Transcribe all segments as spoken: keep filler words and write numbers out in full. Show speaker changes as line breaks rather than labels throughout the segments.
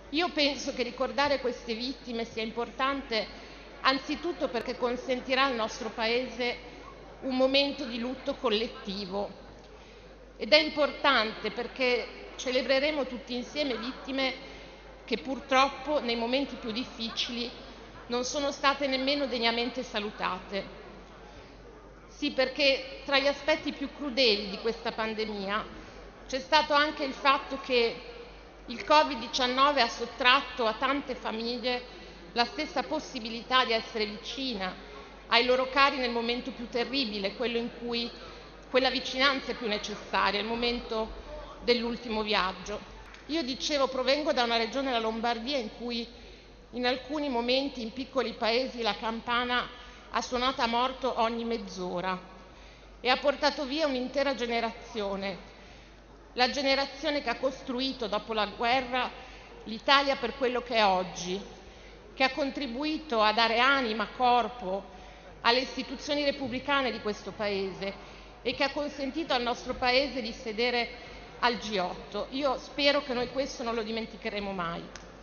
Io penso che ricordare queste vittime sia importante anzitutto perché consentirà al nostro Paese un momento di lutto collettivo ed è importante perché celebreremo tutti insieme vittime che purtroppo nei momenti più difficili non sono state nemmeno degnamente salutate. Sì, perché tra gli aspetti più crudeli di questa pandemia c'è stato anche il fatto che il Covid diciannove ha sottratto a tante famiglie la stessa possibilità di essere vicina ai loro cari nel momento più terribile, quello in cui quella vicinanza è più necessaria, il momento dell'ultimo viaggio. Io dicevo, provengo da una regione, la Lombardia, in cui in alcuni momenti in piccoli paesi la campana ha suonato a morto ogni mezz'ora e ha portato via un'intera generazione, la generazione che ha costruito dopo la guerra l'Italia per quello che è oggi, che ha contribuito a dare anima, corpo alle istituzioni repubblicane di questo Paese e che ha consentito al nostro Paese di sedere al G otto. Io spero che noi questo non lo dimenticheremo mai.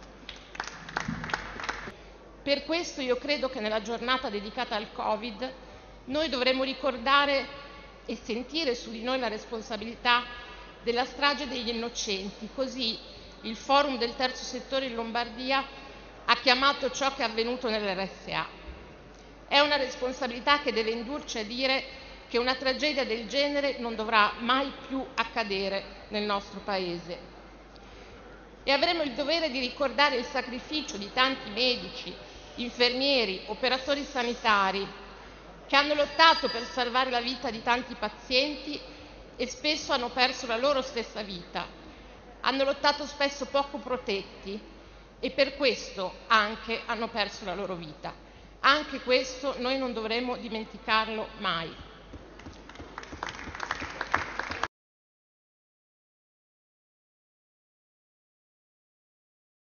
Per questo io credo che nella giornata dedicata al Covid noi dovremmo ricordare e sentire su di noi la responsabilità della strage degli innocenti. Così il Forum del Terzo Settore in Lombardia ha chiamato ciò che è avvenuto nell'R S A. È una responsabilità che deve indurci a dire che una tragedia del genere non dovrà mai più accadere nel nostro Paese. E avremo il dovere di ricordare il sacrificio di tanti medici, infermieri, operatori sanitari che hanno lottato per salvare la vita di tanti pazienti e spesso hanno perso la loro stessa vita. Hanno lottato spesso poco protetti e per questo anche hanno perso la loro vita. Anche questo noi non dovremo dimenticarlo mai.